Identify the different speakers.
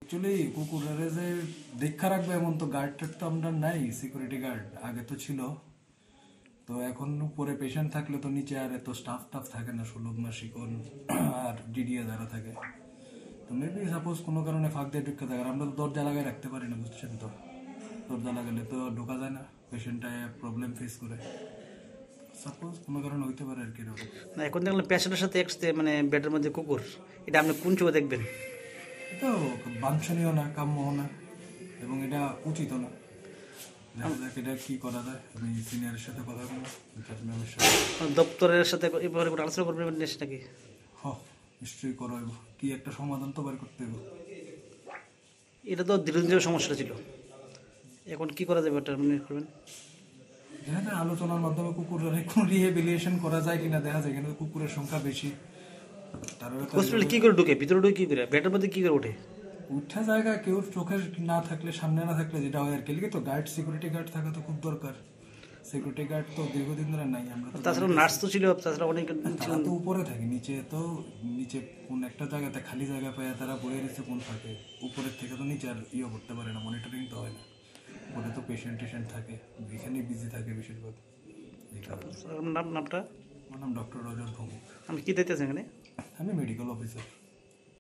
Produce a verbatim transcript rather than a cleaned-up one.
Speaker 1: Actually কুকুরের যে দেখা রাখবে এমন তো গার্ড তো আমরা নাই, সিকিউরিটি গার্ড আগে তো ছিল, তো এখন উপরে পেশেন্ট থাকলে তো নিচে আর এত স্টাফ টাফ থাকে না, সুলভ না শিকন আর ডিডিএ যারা থাকে, তো মেবি সাপোজ কোনো কারণে ফাঁক দিয়ে ঢুকে থাকে, আমরা তো দরজা লাগাই রাখতে পারি না, বুঝছেন তো, দরজা লাগালে তো ঢোকা যায় না, পেশেন্টটা প্রবলেম ফেস করে, সাপোজ কোনো কারণে হইতে পারে আর কি। এরকম
Speaker 2: না, এখন দেখলাম পেশেন্টের সাথে একসাথে মানে বেডের মধ্যে কুকুর, এটা আপনি কোন চোখে দেখবেন?
Speaker 1: এটা বাঞ্ছনীয় না, কাম্য না, এবং এটা উচিত না। দেখা যাক এটা কি করা যায়, আমি সিনিয়রের সাথে কথা বলবো, ইনচার্জ ম্যামের সাথে।
Speaker 2: দপ্তরের সাথে এই ব্যাপারে কোনো আলোচনা করবেন নাকি?
Speaker 1: হ নিশ্চয়ই করবো, কি একটা সমাধান তো বের করতে হবে।
Speaker 2: এটা তো দীর্ঘদিনের সমস্যা ছিল, এখন কি করা যাবে এটা মনে করবেন?
Speaker 1: এখানে আলোচনার মাধ্যমে কুকুরের কোনো রিহেবিলিয়েশন করা যায় কিনা দেখা যায়, এখানে কুকুরের সংখ্যা বেশি।
Speaker 2: হসপিটালে কি করে ঢুকে, ভিতরে ঢুকে কি করে, বেডের মধ্যে কি করে ওঠে?
Speaker 1: উঠা জায়গা কেউ চোখের না থাকলে, সামনে না থাকলে যেটা হয় আর কি, লিখে তো গার্ড, সিকিউরিটি গার্ড থাকা তো খুব দরকার। সিকিউরিটি গার্ড তো দীর্ঘদিন ধরে নাই, আমরা
Speaker 2: তাছাড়া নার্স তো ছিল, তাছাড়া অনেক
Speaker 1: তারা তো উপরে থাকে, নিচে তো নিচে কোন একটা জায়গাতে খালি জায়গা পায় তারা বয়ে রেখেছে কোন থাকে, উপরের থেকে তো নিচে আর ইয়ে করতে পারে না, মনিটরিং তো হয় না, উপরে তো পেশেন্ট টেশেন্ট থাকে, এখানেই বিজি থাকে বেশিরভাগ।
Speaker 2: নাম নামটা?
Speaker 1: আমার নাম ডক্টর রজত ভৌমিক।
Speaker 2: আমি কি দেখতেছেন এখানে?
Speaker 1: আমি মেডিকেল অফিসার।